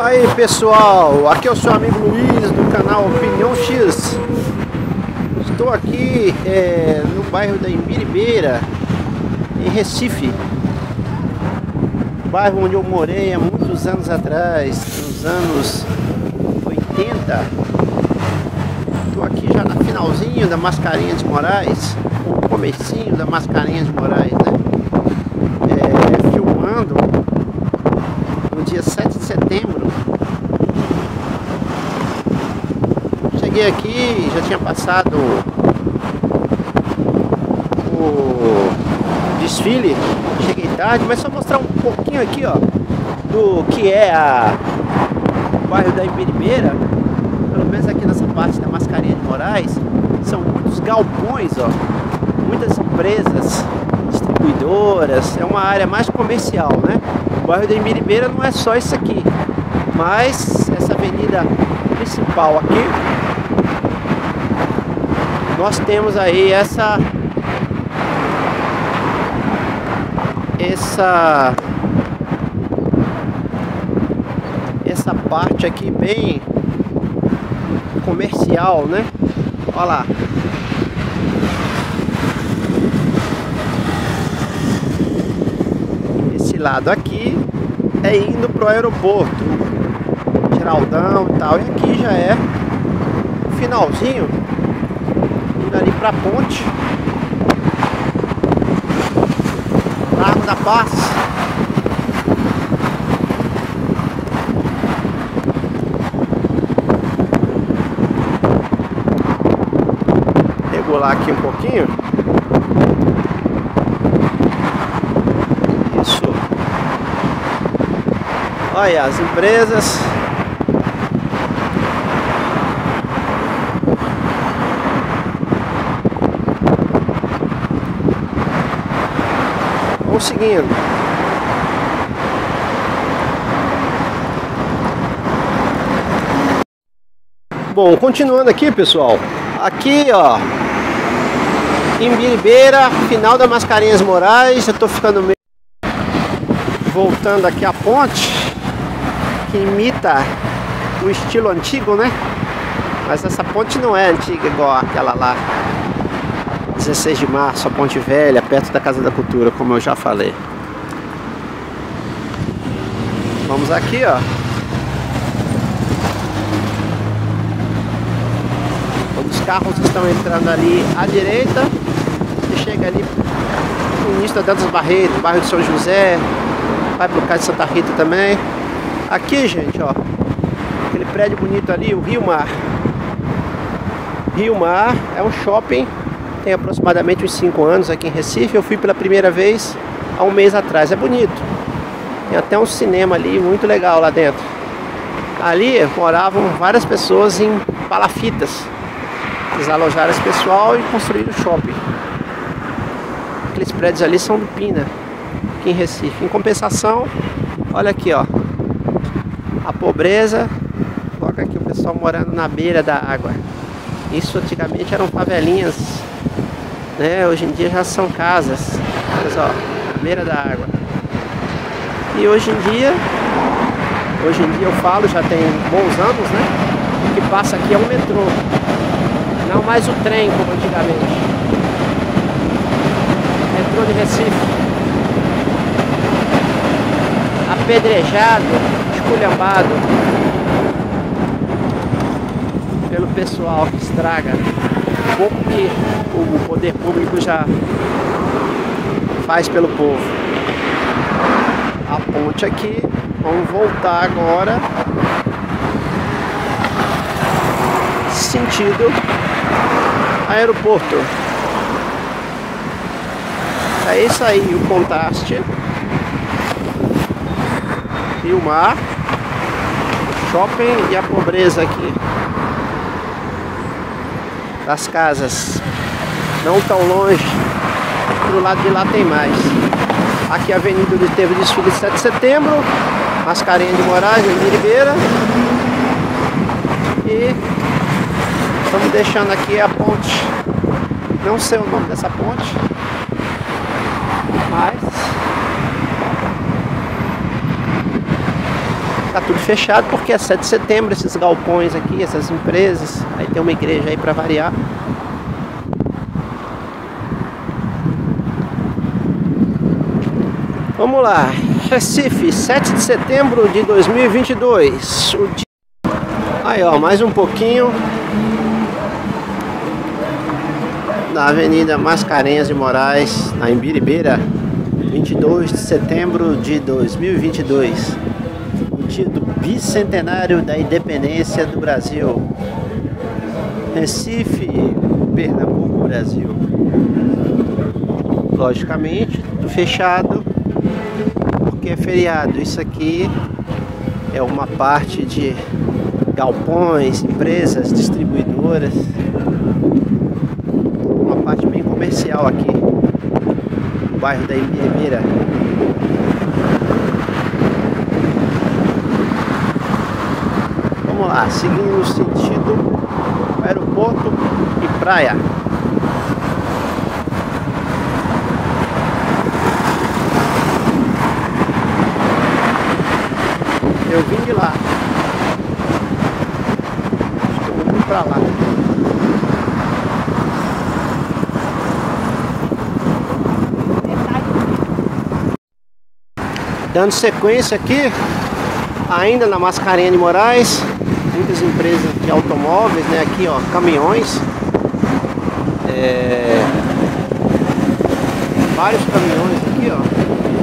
Aí pessoal, aqui é o seu amigo Luiz do canal Opinião X. Estou aqui no bairro da Imbiribeira, em Recife, bairro onde eu morei há muitos anos atrás, nos anos 80. Estou aqui já no finalzinho da Mascarenhas de Moraes, o comecinho da Mascarenhas de Moraes, né? Filmando no dia 7 de setembro. Cheguei aqui, já tinha passado o desfile, cheguei tarde, mas só mostrar um pouquinho aqui, ó, do que é o bairro da Imbiribeira. Pelo menos aqui nessa parte da Mascarenhas de Moraes, são muitos galpões, ó, muitas empresas distribuidoras, é uma área mais comercial, né? O bairro da Imbiribeira não é só isso aqui, mas essa avenida principal aqui, nós temos aí essa parte aqui bem comercial, né? Olha lá. Esse lado aqui é indo pro aeroporto Geraldão e tal, e aqui já é o finalzinho, indo ali pra ponte Largo da Paz. Regular aqui um pouquinho. Isso. Olha as empresas. Vamos seguindo. Bom, continuando aqui, pessoal. Aqui, ó, Imbiribeira, final da Mascarenhas Moraes. Eu tô ficando meio voltando aqui a ponte, que imita o estilo antigo, né? Mas essa ponte não é antiga igual aquela lá, 16 de março, a Ponte Velha, perto da Casa da Cultura, como eu já falei. Vamos aqui, ó. Os carros estão entrando ali à direita. Você chega ali no início da Dantas Barreto, bairro de São José, vai pro Cais de Santa Rita também. Aqui, gente, ó, aquele prédio bonito ali, o Rio Mar. Rio Mar é um shopping, tem aproximadamente uns 5 anos aqui em Recife. Eu fui pela primeira vez há um mês atrás. É bonito. Tem até um cinema ali, muito legal lá dentro. Ali moravam várias pessoas em palafitas. Eles alojaram esse pessoal e construíram o shopping. Aqueles prédios ali são do Pina, aqui em Recife. Em compensação, olha aqui, ó, a pobreza. Coloca aqui o pessoal morando na beira da água. Isso antigamente eram favelinhas, né? Hoje em dia já são casas. Olha só, na beira da água. E hoje em dia eu falo, já tem bons anos, né? O que passa aqui é um metrô, não mais o trem como antigamente. Metrô de Recife, apedrejado, esculhambado pelo pessoal que estraga pouco que o poder público já faz pelo povo. A ponte aqui, vamos voltar agora sentido aeroporto. É isso aí, o contraste. Rio Mar, shopping e a pobreza aqui. Das casas não tão longe, pro lado de lá tem mais. Aqui a avenida onde teve o desfile de 7 de setembro, Mascarenhas de Moraes, Imbiribeira. E estamos deixando aqui a ponte. Não sei o nome dessa ponte, mas tá tudo fechado porque é 7 de setembro, esses galpões aqui, essas empresas. Aí tem uma igreja aí para variar. Vamos lá, Recife, 7 de setembro de 2022. O dia... Aí ó, mais um pouquinho da Avenida Mascarenhas de Moraes, na Imbiribeira, 22 de setembro de 2022. O dia do bicentenário da independência do Brasil. Recife, Pernambuco, Brasil. Logicamente, tudo fechado porque é feriado. Isso aqui é uma parte de galpões, empresas, distribuidoras. Uma parte bem comercial aqui no bairro da Imbiribeira. Vamos lá, seguindo o sentido aeroporto e praia. Eu vim de lá. Estou indo pra lá. Dando sequência aqui, ainda na Mascarenhas de Moraes, muitas empresas de automóveis, né? Aqui ó, caminhões. Vários caminhões aqui ó.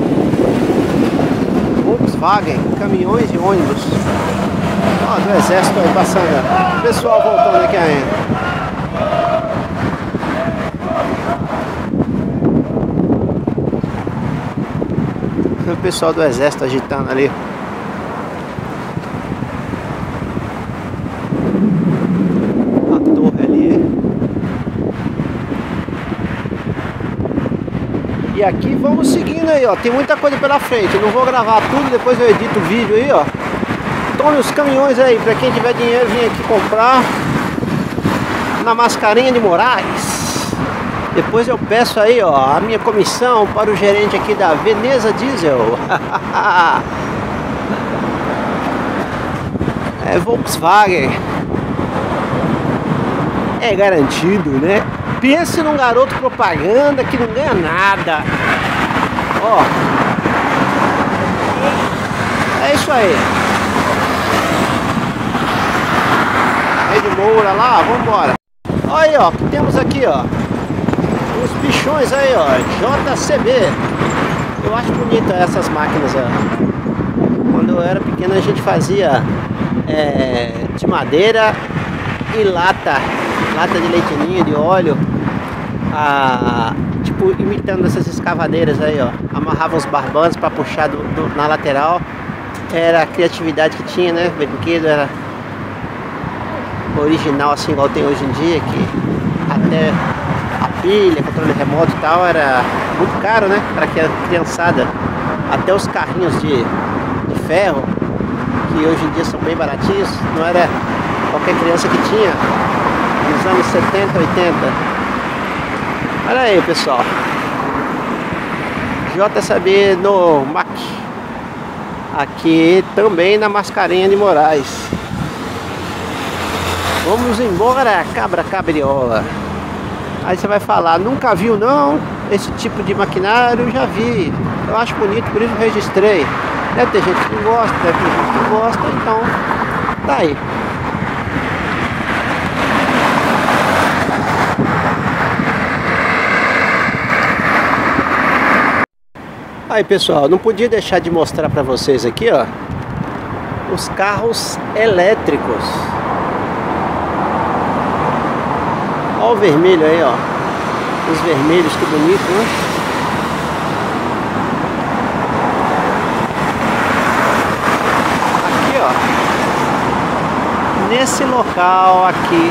Volkswagen, caminhões e ônibus. Ó, do exército aí passando. Pessoal voltando aqui ainda. O pessoal do exército agitando ali. A torre ali. E aqui vamos seguindo aí, ó. Tem muita coisa pela frente. Eu não vou gravar tudo, depois eu edito o vídeo aí, ó. Tome os caminhões aí, pra quem tiver dinheiro vir aqui comprar na Mascarenhas de Moraes. Depois eu peço aí, ó, a minha comissão para o gerente aqui da Veneza Diesel. É Volkswagen. É garantido, né? Pense num garoto propaganda que não ganha nada. Ó. É isso aí. Rede Moura lá, vambora. Olha aí, ó, que temos aqui, ó. Os bichões aí, ó, JCB. Eu acho bonita essas máquinas, ó. Quando eu era pequeno a gente fazia de madeira e lata de leite ninho, de óleo, tipo imitando essas escavadeiras aí, ó. Amarrava os barbanos para puxar na lateral. Era a criatividade que tinha, né? O brinquedo era original, assim igual tem hoje em dia, que até a pilha, controle remoto e tal, era muito caro, né? Para a criançada. Até os carrinhos de ferro, que hoje em dia são bem baratinhos, não era qualquer criança que tinha, nos anos 70, 80. Olha aí, pessoal. JCB no MAC. Aqui também na Mascarenhas de Moraes. Vamos embora, cabriola. Aí você vai falar, nunca viu não? Esse tipo de maquinário, já vi. Eu acho bonito, por isso registrei. Deve ter gente que gosta, deve ter gente que gosta, então tá aí. Aí pessoal, não podia deixar de mostrar pra vocês aqui, ó, os carros elétricos. Olha o vermelho aí, ó. Os vermelhos, que bonito, né? Aqui, ó. Nesse local aqui,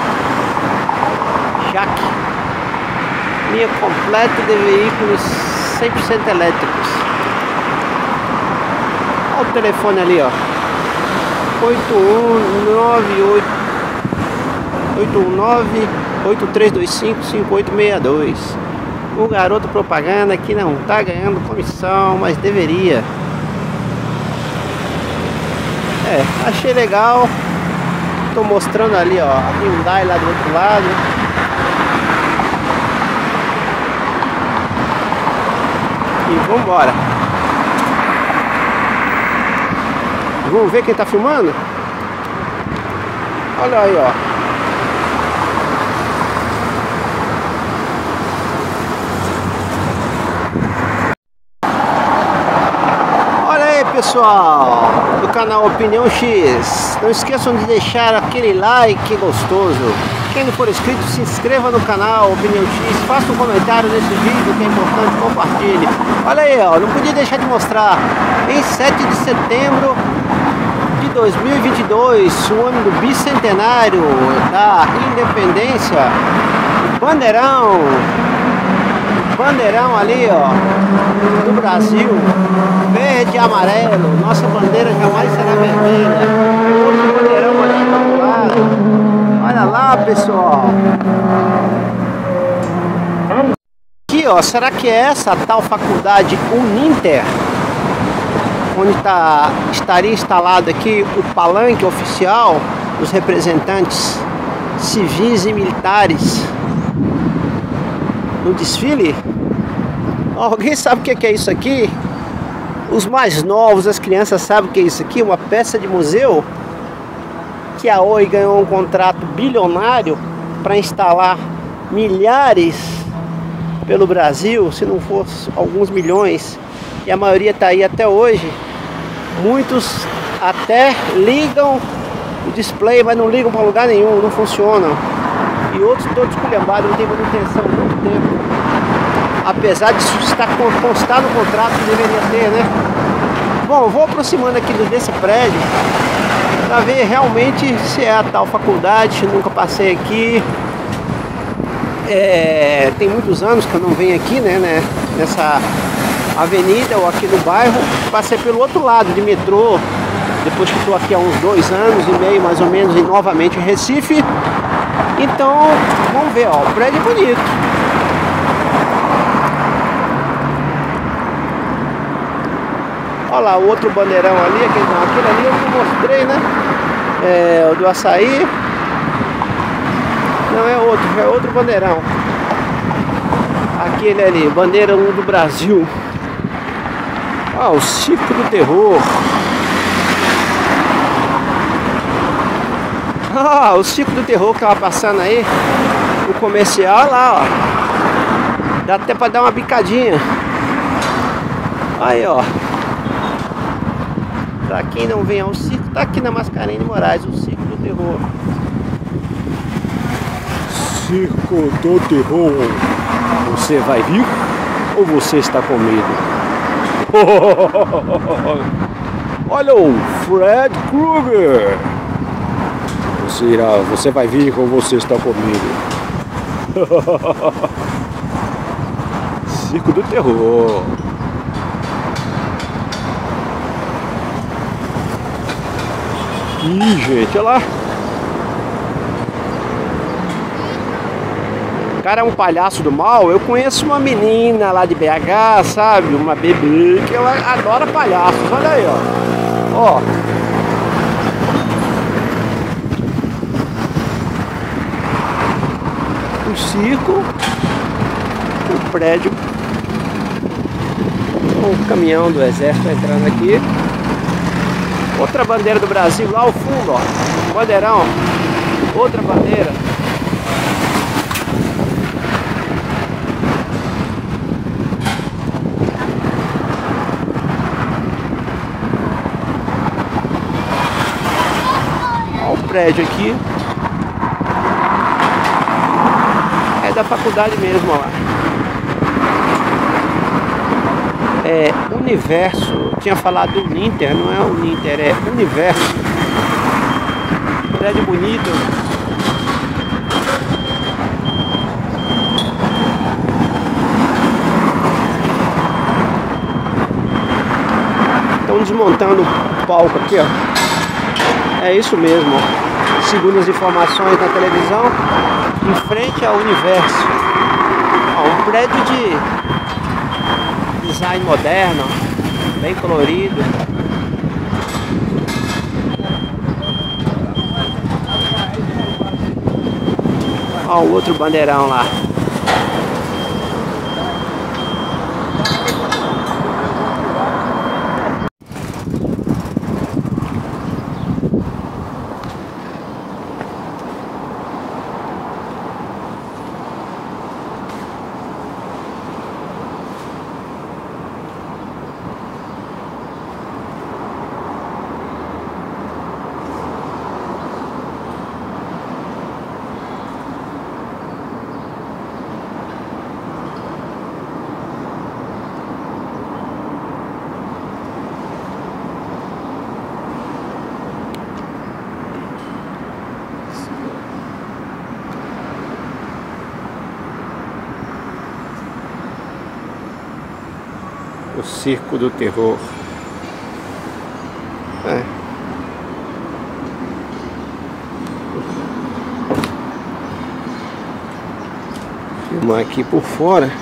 Jaque, linha completa de veículos 100% elétricos. Olha o telefone ali, ó. 8325-5862. O garoto propaganda que não tá ganhando comissão, mas deveria. Achei legal. Tô mostrando ali, ó, a Hyundai lá do outro lado. E vambora. Vamos ver quem tá filmando? Olha aí, ó. Olha aí, pessoal do canal Opinião X. Não esqueçam de deixar aquele like gostoso. Quem não for inscrito, se inscreva no canal Opinião X. Faça um comentário nesse vídeo que é importante, compartilhe. Olha aí, ó. Não podia deixar de mostrar. Em 7 de setembro de 2022, o ano do bicentenário da independência, bandeirão ali, ó, do Brasil, verde e amarelo. Nossa bandeira jamais será vermelha. Outro bandeirão ali do outro lado. Olha lá, pessoal. Aqui, ó, será que é essa a tal faculdade Uninter? Onde estaria instalado aqui o palanque oficial dos representantes civis e militares no desfile? Alguém sabe o que é isso aqui? Os mais novos, as crianças, sabem o que é isso aqui? Uma peça de museu que a Oi ganhou um contrato bilionário para instalar milhares pelo Brasil, se não fosse alguns milhões, e a maioria está aí até hoje. Muitos até ligam o display, mas não ligam para lugar nenhum, não funcionam. E outros todos culhambados, não tem manutenção há muito tempo. Apesar disso estar constado no contrato que deveria ter, né? Bom, vou aproximando aqui desse prédio para ver realmente se é a tal faculdade. Nunca passei aqui. Tem muitos anos que eu não venho aqui, né? Nessa avenida ou aqui no bairro. Passei pelo outro lado de metrô, depois que estou aqui há uns 2 anos e meio mais ou menos, e novamente em Recife. Então vamos ver, ó, o prédio é bonito. Olha lá o outro bandeirão ali, aquele ali eu mostrei, né? O do açaí. Não, é outro bandeirão. Aquele ali, bandeira 1 do Brasil. Ah, o Circo do Terror. Ah, o Circo do Terror que tava passando aí, o comercial lá, ó. Dá até pra dar uma bicadinha. Aí, ó. Pra quem não vem ao circo, tá aqui na Mascarenhas de Moraes, o Circo do Terror. Circo do Terror. Você vai vir ou você está com medo? Olha o Fred Krueger. Você vai vir ou você está com medo? Circo do Terror. Ih, gente, olha lá. O cara é um palhaço do mal. Eu conheço uma menina lá de BH, sabe? Uma bebê que ela adora palhaços. Olha aí, ó. Ó. O circo. O prédio. O caminhão do exército entrando aqui. Outra bandeira do Brasil lá ao fundo, ó. Bandeirão. Outra bandeira. Olha o prédio aqui. É da faculdade mesmo, ó. É Universo. Eu tinha falado Uninter, não é Uninter, é Universo. Prédio bonito. Estão desmontando o palco aqui, ó. É isso mesmo, ó. Segundo as informações na televisão, em frente ao Universo. Ó, um prédio de design moderno, bem colorido. Ó, o outro bandeirão lá. O Circo do Terror. Filmar aqui por fora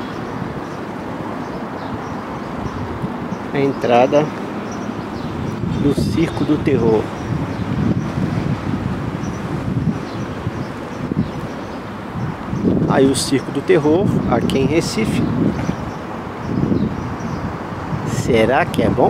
a entrada do Circo do Terror. Aí o Circo do Terror aqui em Recife. Será que é bom?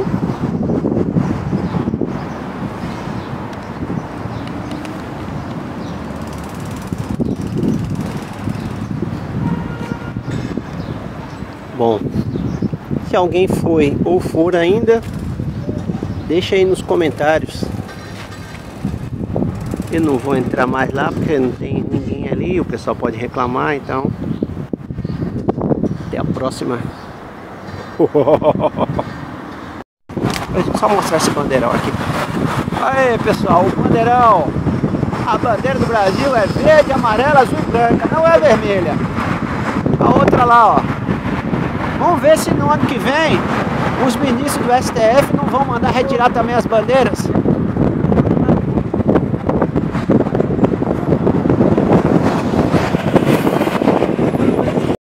Bom, se alguém foi ou for ainda, deixa aí nos comentários. Eu não vou entrar mais lá porque não tem ninguém ali, o pessoal pode reclamar, então até a próxima. Deixa eu só mostrar esse bandeirão aqui. Aí pessoal, o bandeirão. A bandeira do Brasil é verde, amarela, azul e branca, não é vermelha. A outra lá, ó. Vamos ver se no ano que vem os ministros do STF não vão mandar retirar também as bandeiras.